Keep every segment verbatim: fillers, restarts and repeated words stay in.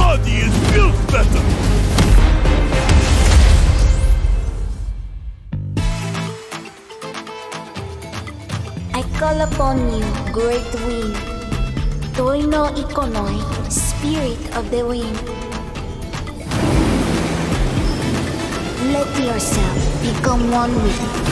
body is built better! I call upon you, great wind. Toi no ikonoi, spirit of the wind. Let yourself become one with it.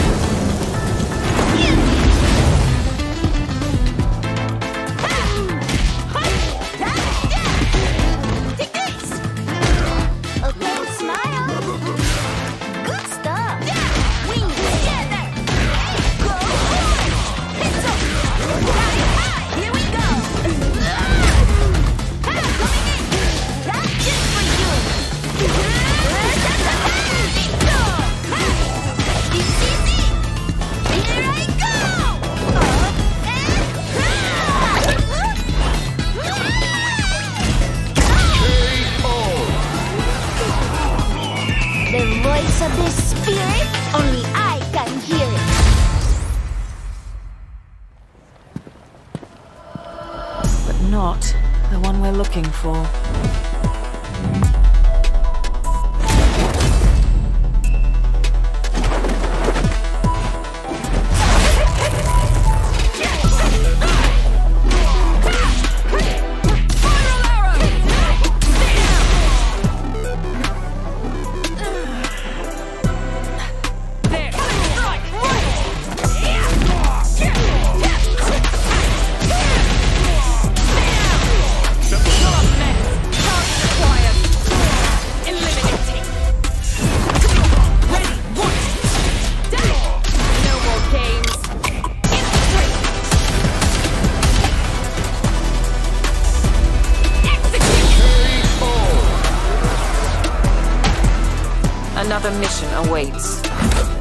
Of this spirit, only I can hear it. But not the one we're looking for. Another mission awaits.